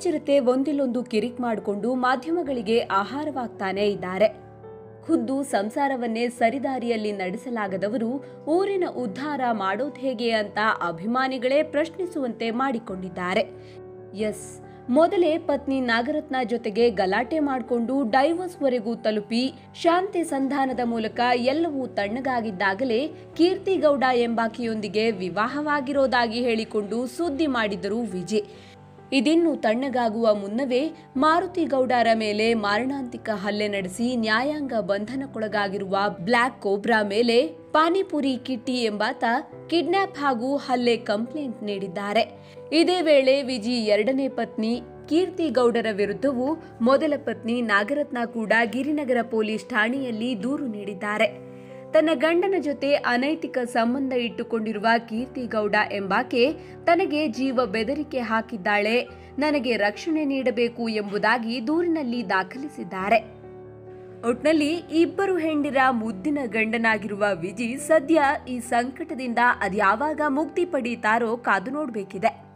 ಚಿರತೆ ಒಂದಿಲ್ಲೊಂದು ಕಿರಿಕ್ ಮಾಡಿಕೊಂಡು ಮಾಧ್ಯಮಗಳಿಗೆ ಆಹಾರವಾಗ್ತಾನೆ ಇದ್ದಾರೆ. ಖುದ್ದು ಸಂಸಾರವನ್ನೇ ಸರಿದಾರಿಯಲ್ಲಿ ನಡೆಸಲಾಗದವರು ಊರಿನ ಉದ್ಧಾರ ಮಾಡೋದು ಹೇಗೆ ಅಂತ ಅಭಿಮಾನಿಗಳೇ ಪ್ರಶ್ನಿಸುವಂತೆ ಮಾಡಿಕೊಂಡಿದ್ದಾರೆ. ಎಸ್, ಮೊದಲೇ ಪತ್ನಿ ನಾಗರತ್ನ ಜೊತೆಗೆ ಗಲಾಟೆ ಮಾಡಿಕೊಂಡು ಡೈವರ್ಸ್ವರೆಗೂ ತಲುಪಿ ಶಾಂತಿ ಸಂಧಾನದ ಮೂಲಕ ಎಲ್ಲವೂ ತಣ್ಣಗಾಗಿದ್ದಾಗಲೇ ಕೀರ್ತಿಗೌಡ ಎಂಬಾಕೆಯೊಂದಿಗೆ ವಿವಾಹವಾಗಿರೋದಾಗಿ ಹೇಳಿಕೊಂಡು ಸುದ್ದಿ ಮಾಡಿದರು ವಿಜಯ್. ಇದಿನ್ನು ತಣ್ಣಗಾಗುವ ಮುನ್ನವೇ ಮಾರುತಿಗೌಡರ ಮೇಲೆ ಮಾರಣಾಂತಿಕ ಹಲ್ಲೆ ನಡೆಸಿ ನ್ಯಾಯಾಂಗ ಬಂಧನಕ್ಕೊಳಗಾಗಿರುವ ಬ್ಲಾಕ್ ಕೋಬ್ರಾ ಮೇಲೆ ಪಾನಿಪುರಿ ಕಿಟ್ಟಿ ಎಂಬಾತ ಕಿಡ್ನಾಪ್ ಹಾಗೂ ಹಲ್ಲೆ ಕಂಪ್ಲೇಂಟ್ ನೀಡಿದ್ದಾರೆ. ಇದೇ ವೇಳೆ ವಿಜಯ್ ಎರಡನೇ ಪತ್ನಿ ಕೀರ್ತಿಗೌಡರ ವಿರುದ್ಧವೂ ಮೊದಲ ಪತ್ನಿ ನಾಗರತ್ನ ಕೂಡ ಗಿರಿನಗರ ಪೊಲೀಸ್ ಠಾಣೆಯಲ್ಲಿ ದೂರು ನೀಡಿದ್ದಾರೆ. ತನ್ನ ಗಂಡನ ಜೊತೆ ಅನೈತಿಕ ಸಂಬಂಧ ಇಟ್ಟುಕೊಂಡಿರುವ ಕೀರ್ತಿಗೌಡ ಎಂಬಾಕೆ ತನಗೆ ಜೀವ ಬೆದರಿಕೆ ಹಾಕಿದ್ದಾಳೆ, ನನಗೆ ರಕ್ಷಣೆ ನೀಡಬೇಕು ಎಂಬುದಾಗಿ ದೂರಿನಲ್ಲಿ ದಾಖಲಿಸಿದ್ದಾರೆ. ಒಟ್ನಲ್ಲಿ ಇಬ್ಬರು ಹೆಂಡಿರ ಮುದ್ದಿನ ಗಂಡನಾಗಿರುವ ವಿಜಯ್ ಸದ್ಯ ಈ ಸಂಕಟದಿಂದ ಅದ್ಯಾವಾಗ ಮುಕ್ತಿ ಪಡೀತಾರೋ ಕಾದು ನೋಡಬೇಕಿದೆ.